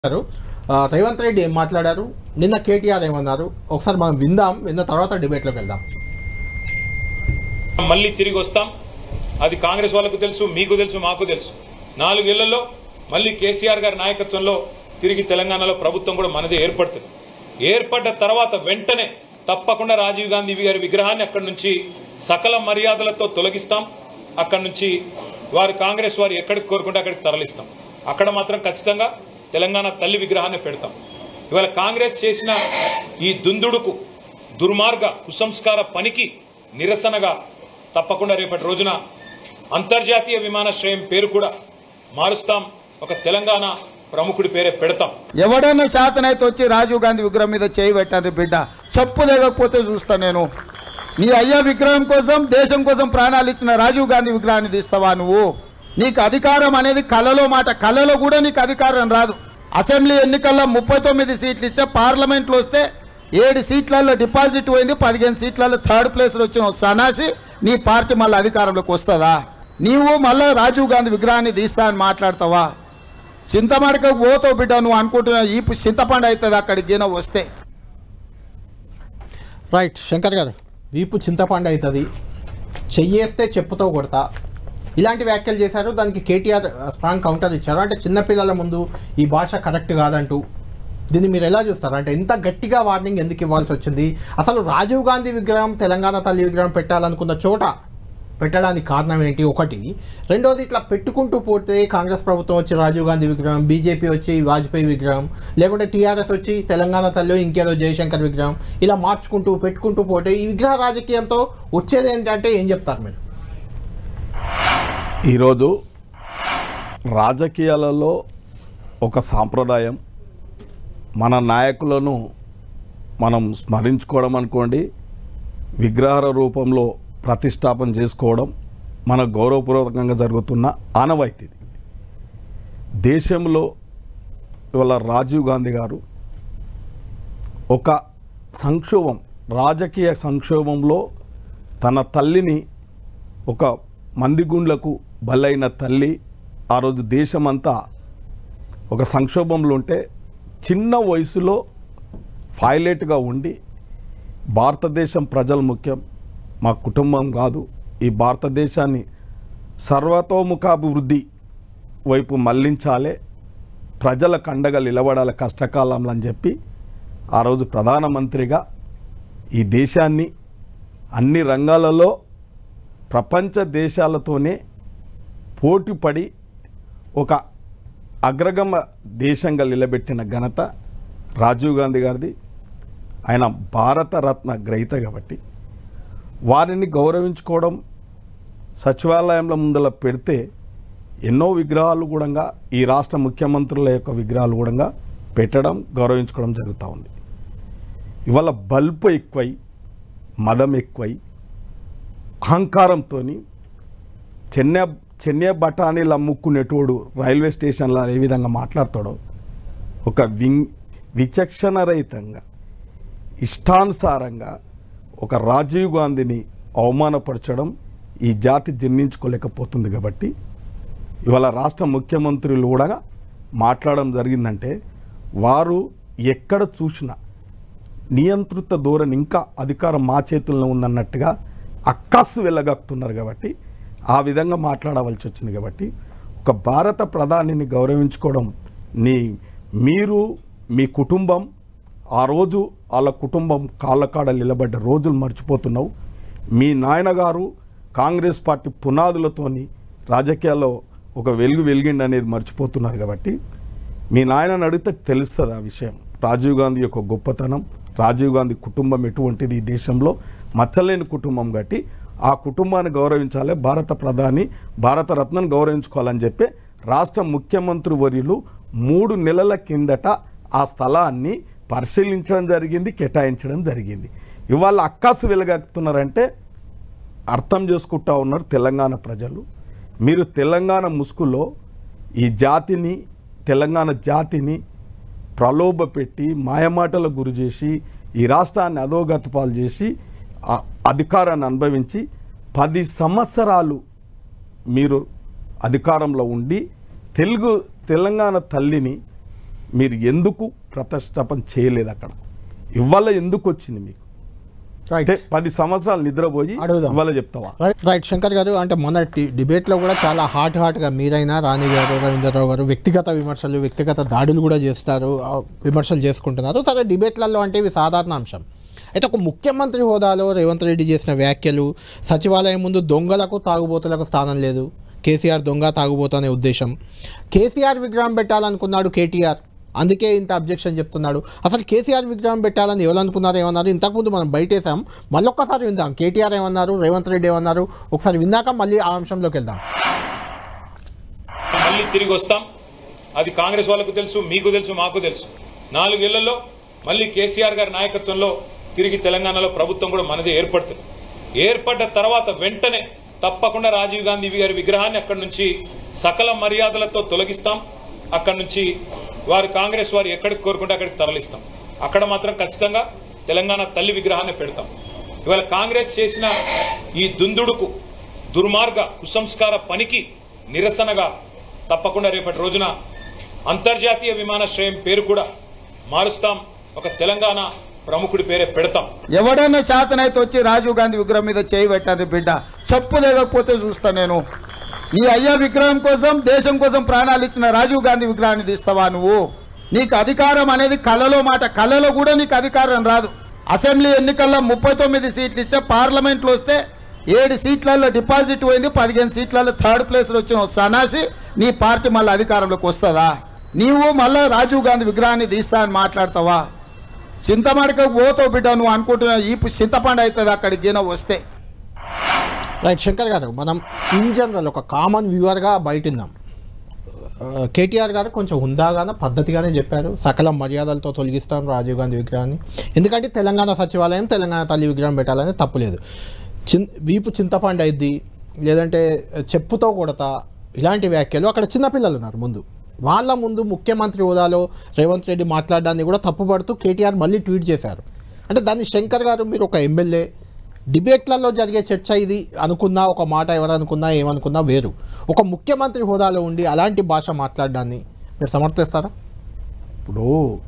రేవంత్ రెడ్డి ఏం మాట్లాడారు, నిన్న కేటీఆర్ ఏమన్నారు ఒకసారి మనం విందాం. విన్న తర్వాత డిబేట్లోకి వెళ్దాం. మళ్ళీ తిరిగి వస్తాం. అది కాంగ్రెస్ వాళ్ళకు తెలుసు, మీకు తెలుసు, మాకు తెలుసు. 4 ఏళ్లలో మళ్ళీ కేసీఆర్ గారి నాయకత్వంలో తిరిగి తెలంగాణలో ప్రభుత్వం కూడా మనదే ఏర్పడుతుంది. ఏర్పడ్డ తర్వాత వెంటనే తప్పకుండా రాజీవ్ గాంధీ గారి విగ్రహాన్ని అక్కడి నుంచి సకల మర్యాదలతో తొలగిస్తాం. అక్కడి నుంచి వారు కాంగ్రెస్ వారు ఎక్కడికి కోరుకుంటే అక్కడికి తరలిస్తాం. అక్కడ మాత్రం ఖచ్చితంగా తెలంగాణ తల్లి విగ్రహాన్ని పెడతాం. ఇవాళ కాంగ్రెస్ చేసిన ఈ దుందుడుకు, దుర్మార్గ కుసంస్కార పనికి నిరసనగా తప్పకుండా రేపటి రోజున అంతర్జాతీయ విమానాశ్రయం పేరు కూడా మారుస్తాం. ఒక తెలంగాణ ప్రముఖుడి పేరే పెడతాం. ఎవడన్నా శాతనైతే వచ్చి రాజీవ్ గాంధీ విగ్రహం మీద చేయి పెట్టండి బిడ్డ, చెప్పు దిగకపోతే చూస్తా నేను. నీ అయ్యా విగ్రహం కోసం, దేశం కోసం ప్రాణాలు ఇచ్చిన రాజీవ్ గాంధీ విగ్రహాన్ని తీస్తావా నువ్వు? నీకు అధికారం అనేది కలలో మాట, కలలో కూడా నీకు అధికారం రాదు. అసెంబ్లీ ఎన్నికల్లో 39 సీట్లు ఇస్తే, పార్లమెంట్లో వస్తే 7 సీట్లలో డిపాజిట్ పోయింది, 15 సీట్లలో థర్డ్ ప్లేస్లో వచ్చిన సన్నాసి నీ పార్టీ మళ్ళీ అధికారంలోకి వస్తుందా? నీవు మళ్ళీ రాజీవ్ గాంధీ విగ్రహాన్ని తీస్తా అని మాట్లాడతావా? చింతమడకకు పోతావు బిడ్డ, నువ్వు అనుకుంటున్నావు ఈ చింతపండు అవుతుంది అక్కడికి గిన వస్తే. రైట్ శంకర్ గారు, వీపు చింతపండు అవుతుంది, చెయ్యేస్తే చెప్పుతో కొడతా, ఇలాంటి వ్యాఖ్యలు చేశారు. దానికి కేటీఆర్ స్ట్రాంగ్ కౌంటర్ ఇచ్చారు. అంటే చిన్నపిల్లల ముందు ఈ భాష కరెక్ట్ కాదంటూ. దీన్ని మీరు ఎలా చూస్తారు? అంటే ఇంత గట్టిగా వార్నింగ్ ఎందుకు ఇవ్వాల్సి వచ్చింది? అసలు రాజీవ్ గాంధీ విగ్రహం, తెలంగాణ తల్లి విగ్రహం పెట్టాలనుకున్న చోట పెట్టడానికి కారణం ఏంటి? ఒకటి. రెండోది, ఇట్లా పెట్టుకుంటూ పోతే కాంగ్రెస్ ప్రభుత్వం వచ్చి రాజీవ్ గాంధీ విగ్రహం, బీజేపీ వచ్చి వాజ్పేయి విగ్రహం, లేకుంటే టీఆర్ఎస్ వచ్చి తెలంగాణ తల్లి ఇంకేదో జయశంకర్ విగ్రహం, ఇలా మార్చుకుంటూ పెట్టుకుంటూ పోతే ఈ విగ్రహ రాజకీయంతో వచ్చేది ఏంటంటే ఏం చెప్తారు మీరు? ఈరోజు రాజకీయాలలో ఒక సాంప్రదాయం, మన నాయకులను మనం స్మరించుకోవడం అనుకోండి, విగ్రహ రూపంలో ప్రతిష్టాపన చేసుకోవడం మన గౌరవపూర్వకంగా జరుగుతున్న ఆనవాయితీది. దేశంలో ఇవాళ రాజీవ్ గాంధీ గారు ఒక సంక్షోభం, రాజకీయ సంక్షోభంలో తన తల్లిని, ఒక మందిగుండ్లకు బలైన తల్లి, ఆ రోజు దేశమంతా ఒక సంక్షోభంలో ఉంటే చిన్న వయసులో పైలట్గా ఉండి భారతదేశం ప్రజలు ముఖ్యం, మా కుటుంబం కాదు, ఈ భారతదేశాన్ని సర్వతోముఖాభివృద్ధి వైపు మళ్లించాలి, ప్రజలకు అండగా నిలబడాలి కష్టకాలంలో అని చెప్పి ఆ రోజు ప్రధానమంత్రిగా ఈ దేశాన్ని అన్ని రంగాలలో ప్రపంచ దేశాలతోనే పోటీపడి ఒక అగ్రగమ దేశంగా నిలబెట్టిన ఘనత రాజీవ్ గాంధీ గారిది. ఆయన భారతరత్న గ్రహీత కాబట్టి వారిని గౌరవించుకోవడం, సచివాలయంలో ముందల పెడితే ఎన్నో విగ్రహాలు కూడా ఈ రాష్ట్ర ముఖ్యమంత్రుల యొక్క విగ్రహాలు కూడా పెట్టడం, గౌరవించుకోవడం జరుగుతూ ఉంది. ఇవాళ బల్పు ఎక్కువై, మదం ఎక్కువై, అహంకారంతో చెన్నై బఠానీలు అమ్ముకునేటోడు రైల్వే స్టేషన్లో ఏ విధంగా మాట్లాడతాడో, ఒక విచక్షణరహితంగా ఇష్టానుసారంగా ఒక రాజీవ్ గాంధీని అవమానపరచడం ఈ జాతి జీర్ణించుకోలేకపోతుంది. కాబట్టి ఇవాళ రాష్ట్ర ముఖ్యమంత్రులు కూడా మాట్లాడడం జరిగిందంటే వారు ఎక్కడ చూసినా నియంత్రిత ధోరణి, ఇంకా అధికారం మా చేతుల్లో ఉందన్నట్టుగా అక్కస్సు వెళ్ళగక్కుతున్నారు. కాబట్టి ఆ విధంగా మాట్లాడవలసి వచ్చింది. కాబట్టి ఒక భారత ప్రధానిని గౌరవించుకోవడం, మీరు మీ కుటుంబం ఆ రోజు వాళ్ళ కుటుంబం కాళ్ళకాడ నిలబడ్డ రోజులు మర్చిపోతున్నావు. మీ నాయనగారు కాంగ్రెస్ పార్టీ పునాదులతోని రాజకీయాల్లో ఒక వెలిగిండి అనేది మర్చిపోతున్నారు. కాబట్టి మీ నాయనని అడిగితే తెలుస్తుంది ఆ విషయం. రాజీవ్ గాంధీ యొక్క గొప్పతనం, రాజీవ్ గాంధీ కుటుంబం ఎటువంటిది, ఈ దేశంలో మచ్చలేని కుటుంబం. కాబట్టి ఆ కుటుంబాన్ని గౌరవించాలి, భారత ప్రధాని భారతరత్నను గౌరవించుకోవాలని చెప్పి రాష్ట్ర ముఖ్యమంత్రి వర్యులు 3 నెలల కిందట ఆ స్థలాన్ని పరిశీలించడం జరిగింది, కేటాయించడం జరిగింది. ఇవాళ అక్కాసు వెలగక్కుతున్నారంటే అర్థం చేసుకుంటా ఉన్నారు తెలంగాణ ప్రజలు. మీరు తెలంగాణ ముసుగులో ఈ జాతిని, తెలంగాణ జాతిని ప్రలోభ పెట్టి, మాయమాటలకు గురి చేసి, ఈ రాష్ట్రాన్ని అధోగతి పాలు చేసి, అధికారాన్ని అనుభవించి 10 సంవత్సరాలు మీరు అధికారంలో ఉండి తెలంగాణ తల్లిని మీరు ఎందుకు ప్రతిష్టాపన చేయలేదు అక్కడ? ఇవాళ ఎందుకు వచ్చింది మీకు? అంటే 10 సంవత్సరాలు నిద్రపోయి ఇవాళ చెప్తావా? రైట్ శంకర్ గారు, అంటే మన డిబేట్లో కూడా చాలా హాట్గా మీరైనా రాణి గారు, రవీంద్రరావు గారు వ్యక్తిగత విమర్శలు, వ్యక్తిగత దాడులు కూడా చేస్తారు, విమర్శలు చేసుకుంటున్నారు. సరే, డిబేట్లలో అంటే ఇవి సాధారణ అంశం. అయితే ఒక ముఖ్యమంత్రి హోదాలో రేవంత్ రెడ్డి చేసిన వ్యాఖ్యలు, సచివాలయం ముందు దొంగలకు తాగుబోతులకు స్థానం లేదు, కేసీఆర్ దొంగ తాగుబోతు అనే ఉద్దేశం, కేసీఆర్ విగ్రహం పెట్టాలనుకున్నాడు కేటీఆర్, అందుకే ఇంత అబ్జెక్షన్ చెప్తున్నాడు. అసలు కేసీఆర్ విగ్రహం పెట్టాలని ఎవరు అనుకున్నారు, ఏమన్నారు? ఇంతకుముందు మనం బయటేసాం, మళ్ళొక్కసారి విందాం కేటీఆర్ ఏమన్నారు, రేవంత్ రెడ్డి ఏమన్నారు, ఒకసారి విన్నాక మళ్ళీ ఆ అంశంలోకి వెళ్దాం. మళ్ళీ తిరిగి వస్తాం. అది కాంగ్రెస్ వాళ్ళకు తెలుసు, మీకు తెలుసు, మాకు తెలుసు. 4 ఏళ్లలో మళ్ళీ కేసీఆర్ గారి నాయకత్వంలో తిరిగి తెలంగాణలో ప్రభుత్వం కూడా మనదే ఏర్పడుతుంది. ఏర్పడ్డ తర్వాత వెంటనే తప్పకుండా రాజీవ్ గాంధీ గారి విగ్రహాన్ని అక్కడి నుంచి సకల మర్యాదలతో తొలగిస్తాం. అక్కడి నుంచి వారు కాంగ్రెస్ వారు ఎక్కడికి కోరుకుంటే అక్కడికి తరలిస్తాం. అక్కడ మాత్రం ఖచ్చితంగా తెలంగాణ తల్లి విగ్రహాన్ని పెడతాం. ఇవాళ కాంగ్రెస్ చేసిన ఈ దుందుడుకు, దుర్మార్గ కుసంస్కార పనికి నిరసనగా తప్పకుండా రేపటి రోజున అంతర్జాతీయ విమానాశ్రయం పేరు కూడా మారుస్తాం. ఒక తెలంగాణ ప్రముఖుడి పేరే పెడతాం. ఎవడన్నా శాతనైతే వచ్చి రాజీవ్ గాంధీ విగ్రహం మీద చేయి పెట్టండి బిడ్డ, చెప్పు దిగకపోతే చూస్తా నేను. నీ అయ్యా విగ్రహం కోసం, దేశం కోసం ప్రాణాలు ఇచ్చిన రాజీవ్ గాంధీ విగ్రహాన్ని తీస్తావా నువ్వు? నీకు అధికారం అనేది కళలో మాట, కళలో కూడా నీకు అధికారం రాదు. అసెంబ్లీ ఎన్నికల్లో 39 సీట్లు ఇస్తే, పార్లమెంట్లో వస్తే 7 సీట్లలో డిపాజిట్ పోయింది, 15 సీట్లలో 3rd ప్లేస్లో వచ్చిన సన్నాసి నీ పార్టీ మళ్ళీ అధికారంలోకి వస్తుందా? నీవు మళ్ళీ రాజీవ్ గాంధీ విగ్రహాన్ని తీస్తా అని మాట్లాడతావా? చింతమడక పోతావు బిడ్డ, నువ్వు అనుకుంటున్నా ఈ చింతపండు అవుతుంది అక్కడికి గిన వస్తే. రైట్ శంకర్ గారు, మనం ఇన్ జనరల్ ఒక కామన్ వ్యూవర్గా బయటిందాం. కేటీఆర్ గారు కొంచెం హుందాగానే పద్ధతిగానే చెప్పారు, సకల మర్యాదలతో తొలగిస్తాం రాజీవ్ గాంధీ విగ్రహాన్ని, ఎందుకంటే తెలంగాణ సచివాలయం, తెలంగాణ తల్లి విగ్రహం పెట్టాలని తప్పులేదు. వీపు చింతపండు అయింది, లేదంటే చెప్పుతో కొడతా, ఇలాంటి వ్యాఖ్యలు. అక్కడ చిన్నపిల్లలు ఉన్నారు ముందు, వాళ్ళ ముందు ముఖ్యమంత్రి హోదాలో రేవంత్ రెడ్డి మాట్లాడడాన్ని కూడా తప్పుపడుతూ కేటీఆర్ మళ్ళీ ట్వీట్ చేశారు. అంటే దాన్ని శంకర్ గారు, మీరు ఒక ఎమ్మెల్యే, డిబేట్లలో జరిగే చర్చ ఇది అనుకున్నా, ఒక మాట ఎవరు అనుకున్నా ఏమనుకున్నా వేరు. ఒక ముఖ్యమంత్రి హోదాలో ఉండి అలాంటి భాష మాట్లాడడాన్ని మీరు సమర్థిస్తారా? ఇప్పుడు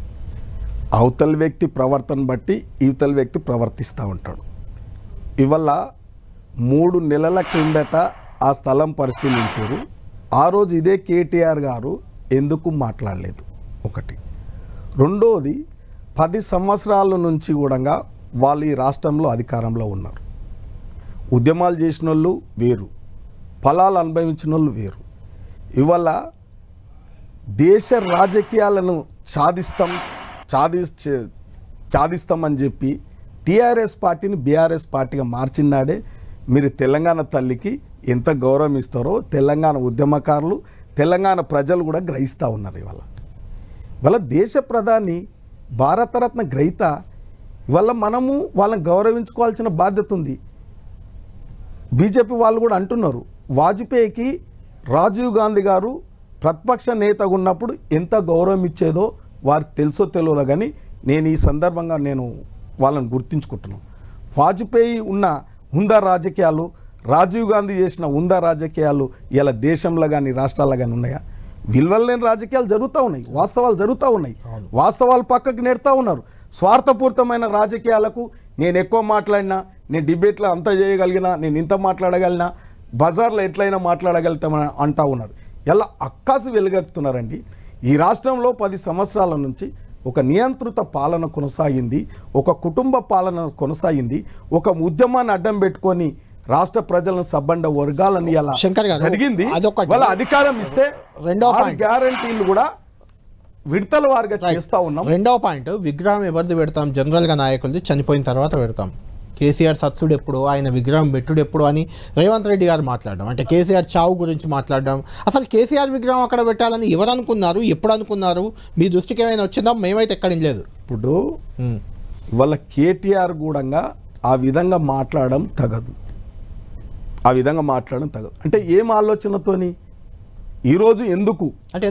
అవతల వ్యక్తి ప్రవర్తన బట్టి ఇవతల వ్యక్తి ప్రవర్తిస్తూ ఉంటాడు. ఇవల్ల 3 నెలల క్రిందట ఆ స్థలం పరిశీలించారు. ఆ రోజు ఇదే కేటీఆర్ గారు ఎందుకు మాట్లాడలేదు? ఒకటి. రెండోది, 10 సంవత్సరాల నుంచి కూడా వాళ్ళు ఈ రాష్ట్రంలో అధికారంలో ఉన్నారు. ఉద్యమాలు చేసిన వాళ్ళు వేరు, ఫలాలు అనుభవించిన వాళ్ళు వేరు. ఇవాళ దేశ రాజకీయాలను సాధిస్తామని చెప్పి టీఆర్ఎస్ పార్టీని బీఆర్ఎస్ పార్టీగా మార్చినాడే మీరు తెలంగాణ తల్లికి ఎంత గౌరవం ఇస్తారో తెలంగాణ ఉద్యమకారులు, తెలంగాణ ప్రజలు కూడా గ్రహిస్తూ ఉన్నారు. ఇవాళ దేశ ప్రధాని, భారతరత్న గ్రహీత, ఇవాళ మనము వాళ్ళని గౌరవించుకోవాల్సిన బాధ్యత ఉంది. బీజేపీ వాళ్ళు కూడా అంటున్నారు, వాజ్పేయికి రాజీవ్ గాంధీ గారు ప్రతిపక్ష నేతగా ఉన్నప్పుడు ఎంత గౌరవం ఇచ్చేదో వారికి తెలుసో తెలియదో, కానీ నేను ఈ సందర్భంగా వాళ్ళని గుర్తించుకుంటున్నాను. వాజ్పేయి ఉన్న హుందా రాజకీయాలు, రాజీవ్ గాంధీ చేసిన హుందా రాజకీయాలు ఇలా దేశంలో కానీ రాష్ట్రాల్లో కానీ ఉన్నాయా? విలువలు లేని రాజకీయాలు జరుగుతూ ఉన్నాయి, వాస్తవాలు జరుగుతూ ఉన్నాయి, వాస్తవాలు పక్కకి నెడుతూ ఉన్నారు. స్వార్థపూరితమైన రాజకీయాలకు నేను ఎక్కువ మాట్లాడినా, నేను డిబేట్లో అంత చేయగలిగినా, నేను ఇంత మాట్లాడగలిగినా, బజార్లో ఎట్లయినా మాట్లాడగలుగుతామని అంటూ ఉన్నారు. ఎలా అక్కాసు వెలుగెత్తుతున్నారండి. ఈ రాష్ట్రంలో 10 సంవత్సరాల నుంచి ఒక నియంత్రిత పాలన కొనసాగింది, ఒక కుటుంబ పాలన కొనసాగింది, ఒక ఉద్యమాన్ని అడ్డం పెట్టుకొని రాష్ట్ర ప్రజలను సబ్బండ వర్గాలని ఎలా జరిగింది. వాళ్ళ అధికారం ఇస్తే రెండో గ్యారంటీలు కూడా విడతల వారిగా చేస్తూ ఉన్నాం. రెండో పాయింట్, విగ్రహం ఎవరిది పెడతాం? జనరల్గా నాయకులది, చనిపోయిన తర్వాత పెడతాం. కేసీఆర్ సత్సుడు ఎప్పుడు, ఆయన విగ్రహం పెట్టుడు ఎప్పుడు అని రేవంత్ రెడ్డి గారు మాట్లాడడం, అంటే కేసీఆర్ చావు గురించి మాట్లాడడం. అసలు కేసీఆర్ విగ్రహం అక్కడ పెట్టాలని ఎవరు అనుకున్నారు, ఎప్పుడు అనుకున్నారు? మీ దృష్టికి ఏమైనా వచ్చిందా? మేమైతే ఎక్కడి లేదు. ఇప్పుడు వాళ్ళ కేటీఆర్ కూడా ఆ విధంగా మాట్లాడడం తగదు, అంటే ఏం ఆలోచనతోని ఈరోజు ఎందుకు అంటే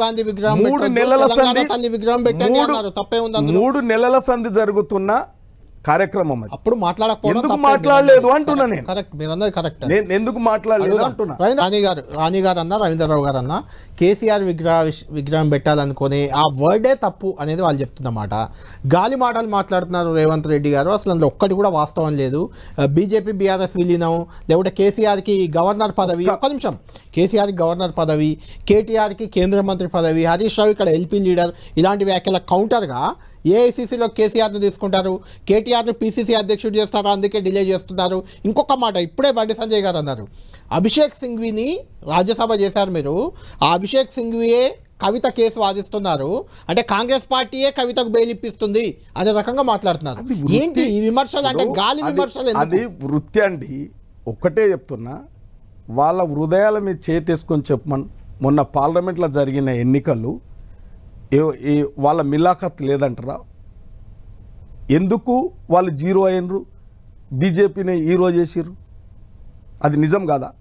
3 నెలల సంధి జరుగుతున్న కార్యక్రమం అది. అప్పుడు మాట్లాడకపోవడం ఎందుకు తప్పే. మాట్లాడలేదు అంటున్నా నేను. కరెక్ట్, మీరు అన్నది కరెక్ట్. నేను ఎందుకు మాట్లాడలేదు అంటున్నా. రాణి గారు అన్న, రవీంద్రరావు గారు అన్న, కేసీఆర్ విగ్రహం పెట్టాలనుకునే ఆ వర్డే తప్పు అనేది వాళ్ళు చెప్తున్నమాట. గాలి మాటలు మాట్లాడుతున్నారు రేవంత్ రెడ్డి గారు. అసలు అందులో ఒక్కటి కూడా వాస్తవం లేదు. బీజేపీ బీఆర్ఎస్ విలీనం, లేకుంటే కేసీఆర్కి గవర్నర్ పదవి, ఒక్క నిమిషం, కేసీఆర్కి గవర్నర్ పదవి, కేటీఆర్కి కేంద్ర మంత్రి పదవి, హరీష్ రావు ఇక్కడ ఎల్పీ లీడర్, ఇలాంటి వ్యాఖ్యల కౌంటర్గా ఏఐసీసీలో కేసీఆర్ను తీసుకుంటారు, కేటీఆర్ను పీసీసీ అధ్యక్షుడు చేస్తారు, అందుకే డిలే చేస్తున్నారు. ఇంకొక మాట ఇప్పుడే బండి సంజయ్ గారు అన్నారు, అభిషేక్ సింఘ్విని రాజ్యసభ చేశారు మీరు, ఆ అభిషేక్ సింఘ్వియే కవిత కేసు వాదిస్తున్నారు అంటే కాంగ్రెస్ పార్టీయే కవితకు బెయిల్ ఇప్పిస్తుంది అనే రకంగా మాట్లాడుతున్నారు. ఏంటి ఈ విమర్శలు? అంటే గాలి విమర్శలు. అది వృత్తి అండి. ఒక్కటే చెప్తున్నా, వాళ్ళ హృదయాల మీద చేతేసుకొని చెప్పమని. మొన్న పార్లమెంట్లో జరిగిన ఎన్నికలు వాళ్ళ మిలాఖత్ లేదంటారా? ఎందుకు వాళ్ళు జీరో అయినరు? బీజేపీని హీరో చేసిర్రు. అది నిజం కాదా?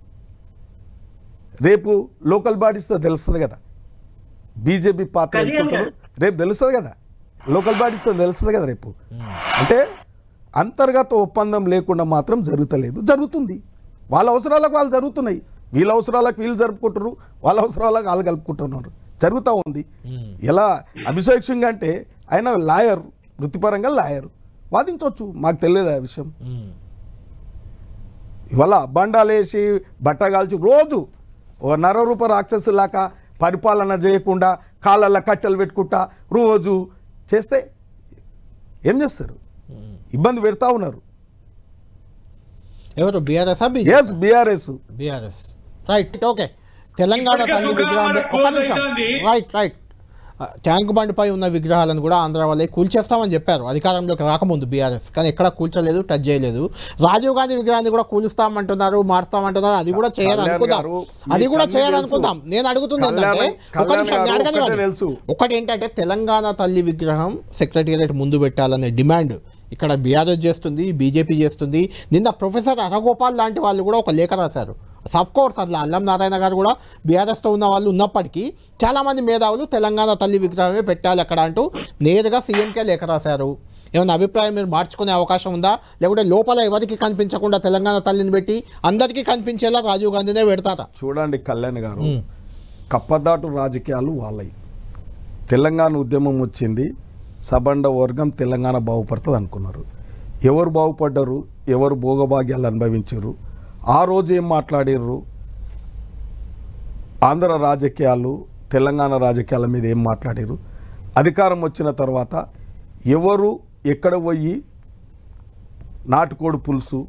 రేపు లోకల్ బాడీస్తో తెలుస్తుంది కదా బీజేపీ పాత్ర ఎంతుంటారు, రేపు తెలుస్తుంది కదా. లోకల్ బాడీస్తో తెలుస్తుంది కదా రేపు. అంటే అంతర్గత ఒప్పందం లేకుండా మాత్రం జరుగుతలేదు, జరుగుతుంది. వాళ్ళ అవసరాలకు వాళ్ళు జరుగుతున్నాయి, వీళ్ళ అవసరాలకు వీళ్ళు జరుపుకుంటారు, వాళ్ళ అవసరాలకు వాళ్ళు కలుపుకుంటున్నారు, జరుగుతూ ఉంది. ఎలా అభిషేక్ సింగ్ అంటే ఆయన లాయర్, వృత్తిపరంగా లాయర్, వాదించవచ్చు, మాకు తెలియదు ఆ విషయం. ఇవాళ బండాలేసి బట్టగాల్చి రోజు ఓ నరరూప రాక్షసులాగా పరిపాలన చేయకుండా కాళ్ళల్లో కట్టెలు పెట్టుకుంటా రోజు చేస్తే ఏం చేస్తారు? ఇబ్బంది పెడతా ఉన్నారు. ఎవరు? BRS? Yes, BRS. Right, okay. Telangana తల్లి విగ్రహం, ఒక్క నిమిషం, రైట్, ట్యాంక్ బండ్పై ఉన్న విగ్రహాలను కూడా ఆంధ్ర వాళ్ళే కూల్చేస్తామని చెప్పారు అధికారంలోకి రాకముందు బీఆర్ఎస్, కానీ ఎక్కడ కూల్చలేదు, టచ్ చేయలేదు. రాజీవ్ గాంధీ విగ్రహాన్ని కూడా కూలుస్తామంటున్నారు, మార్స్తామంటున్నారు. అది కూడా చేయాలనుకుందాం. నేను అడుగుతుంది ఏంటంటే, ఒక నిమిషం, ఒకటి ఏంటంటే తెలంగాణ తల్లి విగ్రహం సెక్రటేరియట్ ముందు పెట్టాలనే డిమాండ్ ఇక్కడ బీఆర్ఎస్ చేస్తుంది, బీజేపీ చేస్తుంది. నిన్న ప్రొఫెసర్ అరగోపాల్ లాంటి వాళ్ళు కూడా ఒక లేఖ రాశారు. అఫ్ కోర్స్ అందులో అల్లం నారాయణ గారు కూడా బీఆర్ఎస్తో ఉన్న వాళ్ళు ఉన్నప్పటికీ చాలామంది మేధావులు తెలంగాణ తల్లి విగ్రహమే పెట్టాలి అక్కడ అంటూ నేరుగా సీఎంకే లేఖ రాశారు. ఏమైనా అభిప్రాయం మీరు మార్చుకునే అవకాశం ఉందా? లేకుంటే లోపల ఎవరికి కనిపించకుండా తెలంగాణ తల్లిని పెట్టి అందరికీ కనిపించేలా రాజీవ్ గాంధీనే పెడతారా? చూడండి కళ్యాణ్ గారు, కప్పదాటు రాజకీయాలు వాళ్ళవి. తెలంగాణ ఉద్యమం వచ్చింది, సబండ వర్గం తెలంగాణ బాగుపడుతుంది అనుకున్నారు. ఎవరు బాగుపడ్డారు? ఎవరు భోగభాగ్యాలు అనుభవించారు? ఆ రోజు ఏం మాట్లాడారు? ఆంధ్ర రాజకీయాలు, తెలంగాణ రాజకీయాల మీద ఏం మాట్లాడారు? అధికారం వచ్చిన తర్వాత ఎవరు ఎక్కడ పోయి నాటుకోడు పులుసు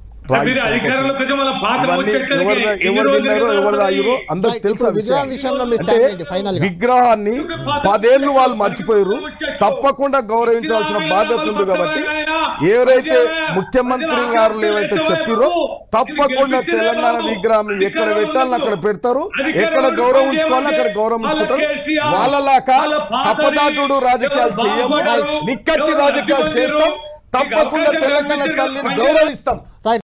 విగ్రహాన్ని 10 ఏళ్ళు వాళ్ళు మర్చిపోయారు. తప్పకుండా గౌరవించాల్సిన బాధ్యత ఉంది. కాబట్టి ఎవరైతే ముఖ్యమంత్రి గారు ఏవైతే చెప్పారో తప్పకుండా తెలంగాణ విగ్రహాన్ని ఎక్కడ పెట్టాలని అక్కడ పెడతారు, ఎక్కడ గౌరవించుకోవాలని అక్కడ గౌరవించుకుంటారు. వాళ్ళలాగా తప్పదాటుడు రాజకీయాలు చేయము, నిక్కచ్చి రాజకీయాలు చేస్తాం. తప్పకుండా తెలంగాణ తల్లిని గౌరవిస్తాం.